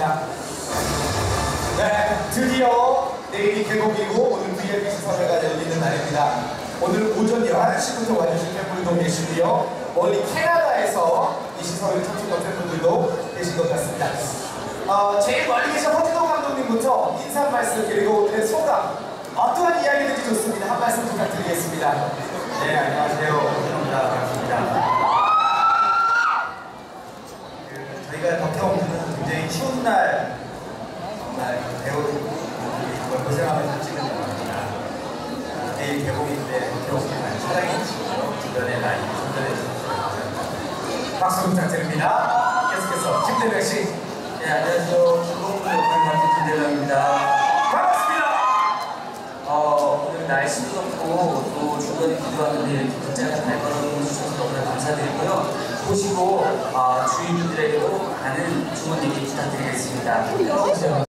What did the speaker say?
부탁드리겠습니다. 네, 드디어 내일이 개봉이고 오늘 VIP 시사회가 열리는 날입니다. 오늘 오전 11시부터 와주신 팬분들도 계시고요. 멀리 캐나다에서 이 시사회를 참석 못한 분들도 계신 것 같습니다. 제일 멀리 계신 허진호 감독님부터 인사 말씀 그리고 오늘의 소감 어떠한 이야기든지 좋습니다. 한 말씀 부탁드리겠습니다. 네, 안녕하세요. 허진호입니다. 반갑습니다. 저희가 덕혜옹주는 굉장히 추운 날 정말 배우들이 정말 고생하면서 찍은 영화입니다. 내일 개봉인데 덕혜옹주는 사랑해주시고 주변에 많이 전달해주셔서 감사합니다. 박수 부탁드립니다. 계속해서 김대명 씨. 네, 안녕하세요. 주공부 역할 맡은 김대명입니다. 반갑습니다. 오늘 날씨도 덥고 또 주변이 기도하는데 이렇게 극장에 발걸음 주셔서 너무나 감사드리고요. 보시고 주위분들에게도 많은 주문 얘기 부탁드리겠습니다.